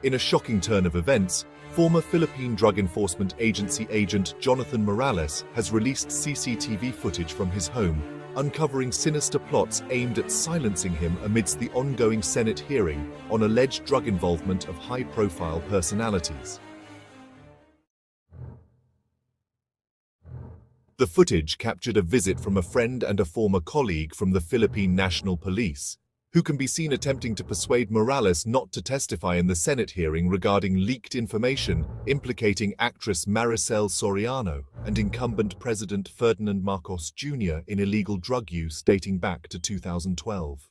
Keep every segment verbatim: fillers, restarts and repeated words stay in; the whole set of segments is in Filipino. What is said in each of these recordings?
In a shocking turn of events, former Philippine Drug Enforcement Agency agent Jonathan Morales has released C C T V footage from his home, uncovering sinister plots aimed at silencing him amidst the ongoing Senate hearing on alleged drug involvement of high-profile personalities. The footage captured a visit from a friend and a former colleague from the Philippine National Police, who can be seen attempting to persuade Morales not to testify in the Senate hearing regarding leaked information implicating actress Maricel Soriano and incumbent President Ferdinand Marcos Junior in illegal drug use dating back to two thousand twelve.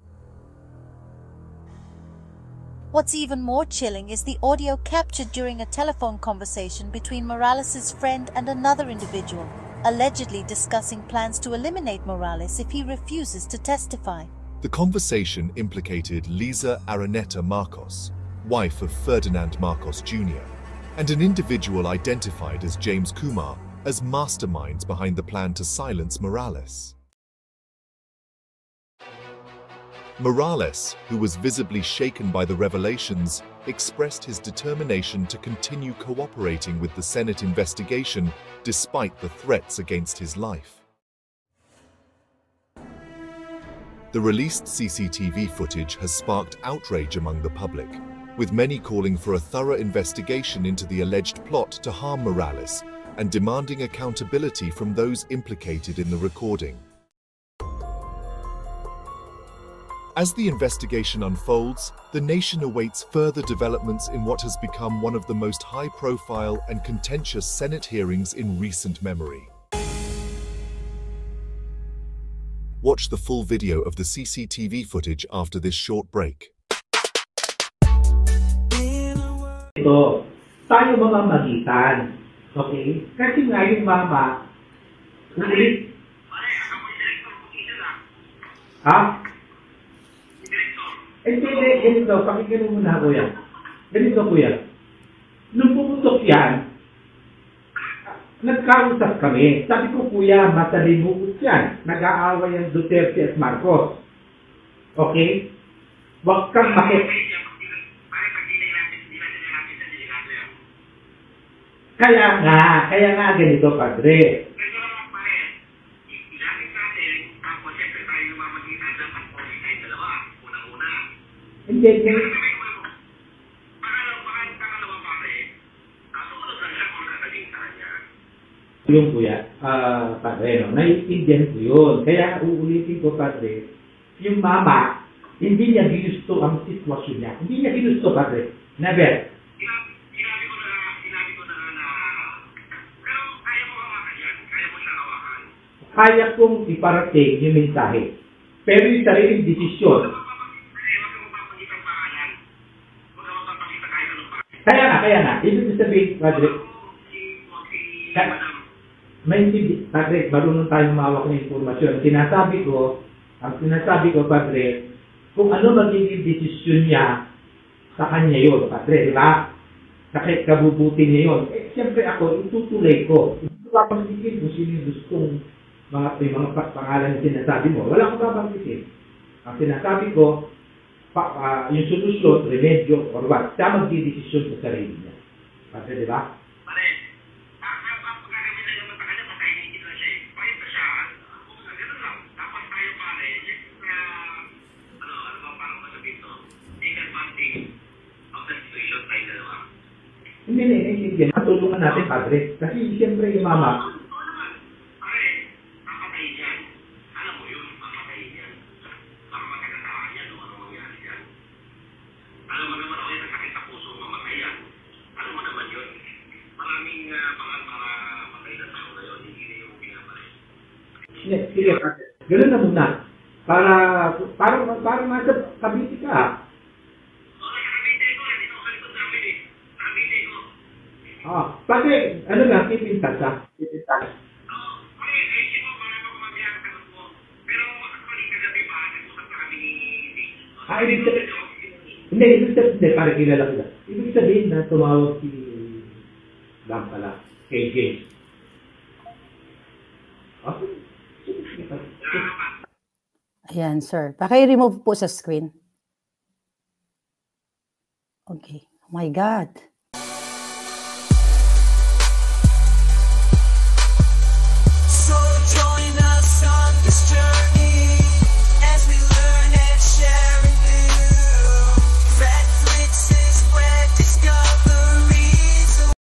What's even more chilling is the audio captured during a telephone conversation between Morales' friend and another individual, allegedly discussing plans to eliminate Morales if he refuses to testify. The conversation implicated Liza Araneta Marcos, wife of Ferdinand Marcos Junior, and an individual identified as James Kumar as masterminds behind the plan to silence Morales. Morales, who was visibly shaken by the revelations, expressed his determination to continue cooperating with the Senate investigation despite the threats against his life. The released C C T V footage has sparked outrage among the public, with many calling for a thorough investigation into the alleged plot to harm Morales and demanding accountability from those implicated in the recording. As the investigation unfolds, the nation awaits further developments in what has become one of the most high-profile and contentious Senate hearings in recent memory. Watch the full video of the C C T V footage after this short break. Ito, tayo mga magitan, okay? Kasi nga yung mama, ulit. Ha? Eh, hindi, ganito, pakinggan mo muna, kuya. Ganito, kuya. Nung pumutok yan, nagkausap kami. Sabi ko, kuya, matalimugot yan. Nag-aaway ang Duterte at Marcos. Okay? Huwag kang makit. Kaya nga, kaya nga ganito, padre. Hindi, hindi. Yung kuya, uh, padre, no? Naiintindihan ko yun. Kaya uulitin ko, padre, yung mama, hindi niya ginusto ang sitwasyon niya. Hindi niya ginusto, padre. Never. Sinabi ko na, sinabi ko na na, pero kaya mo hawakan yan. Kaya mo siya hawakan. Kaya kong iparating yung mensahe. Pero yung sariling desisyon. Kaya nga, kaya nga. Ibig sabihin, padre, may hindi, padre, marunong tayong mawak ng informasyon. Sinasabi ko, ang sinasabi ko, padre, kung ano magiging desisyon niya sa kanya yun, padre, di ba? Sakit kabubuti niya yun. Eh, siyempre ako, itutuloy ko. Hindi ko babanggitin kung sino yung gustong mga, mga pangalan na sinasabi mo. Wala akong babanggitin. Ang sinasabi ko, pa, uh, yung solusyon, remedyo, or what, siya magdidesisyon sa sarili niya. Padre, di ba? Hindi, hindi, hindi, hindi. Matulungan natin, padre. Kasi siyempre yung mama. Pare, makapatay yan. Alam mo yun, makapatay yan. Baka magkakataan yan o ano mangyari yan. Alam mo naman ako yan, nasakit sa puso, mamatay yan. Alam mo naman yun. Maraming uh, mga mga patay na tao na yun, hindi na yung pinapalay. Sige, sige, padre. Ganun na muna. Para, para, para nasa kabiti ka. Ah, padre, ano nga, keep in touch, ha? Keep in touch. Oo, pare, ayusin mo, para ako mamaya ang sagot mo. Pero, actually, kagabi pa, nag-usap na kami ni... Ah, ibig sabihin, hindi, ibig sabihin, hindi, pare, kilala ko na. Ibig sabihin na tumawag si... Lang pala, K J. Okay. Ayan, sir. Paki-remove po sa screen. Okay. Oh my God.